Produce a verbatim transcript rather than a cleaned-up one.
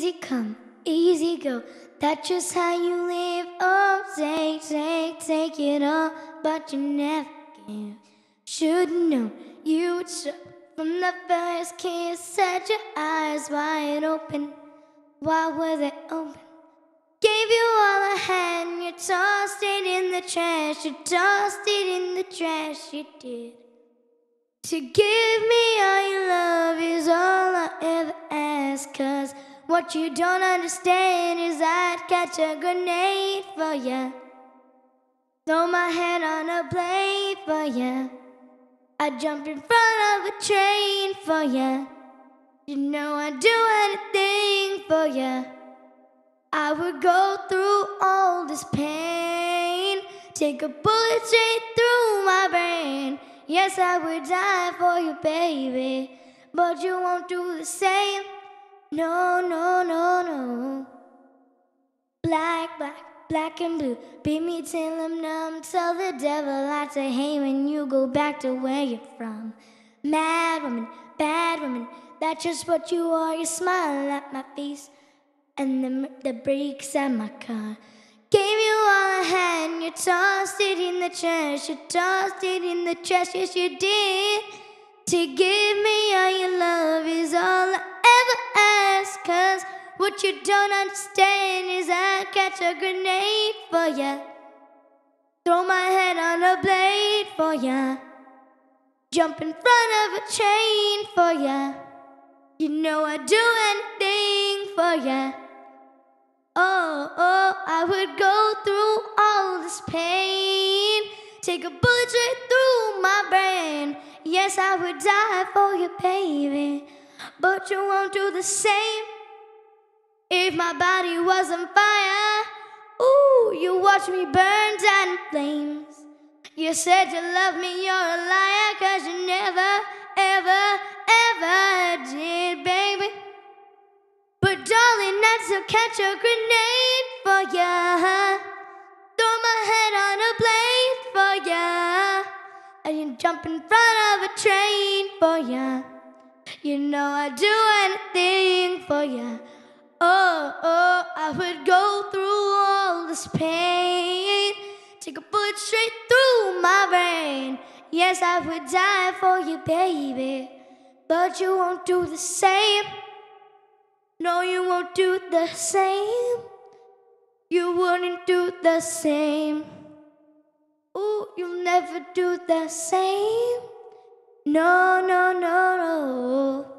Easy come, easy go. That's just how you live. Oh, take, take, take it all, but you never give. Should've known you would show from the first kiss. Had your eyes wide open. Why were they open? Gave you all I had, and you tossed it in the trash. You tossed it in the trash, you did. To give me all your love is all I ever ask. Cause what you don't understand is I'd catch a grenade for ya, throw my head on a blade for ya, I'd jump in front of a train for ya. You know I'd do anything for ya. I would go through all this pain, take a bullet straight through my brain. Yes, I would die for you, baby, but you won't do the same. No, no, no, no. Black, black, black and blue, beat me till I'm numb. Tell the devil I say hey when you go back to where you're from. Mad woman, bad woman, that's just what you are. You smile at my face and the, the brakes at my car. Gave you all I had, and you tossed it in the trash. You tossed it in the trash, yes you did. To give me all your love is all I ever ask. Cause what you don't understand is I'd catch a grenade for ya, throw my head on a blade for ya, jump in front of a train for ya. You know I'd do anything for ya. Oh, oh, I would go through all this pain, take a bullet straight through my brain. Yes, I would die for you, baby, but you won't do the same. If my body was on fire, ooh, you watch me burn down in flames. You said you love me, you're a liar, cause you never, ever, ever did, baby. But darling, I'd still catch a grenade for ya, throw my head on a blade for ya, and you jump in front of a train for ya. You know I'd do anything for ya. Oh, oh, I would go through all this pain, take a bullet straight through my brain. Yes, I would die for you, baby, but you won't do the same. No, you won't do the same. You wouldn't do the same. Ooh, you'll never do the same. No, no, no, no.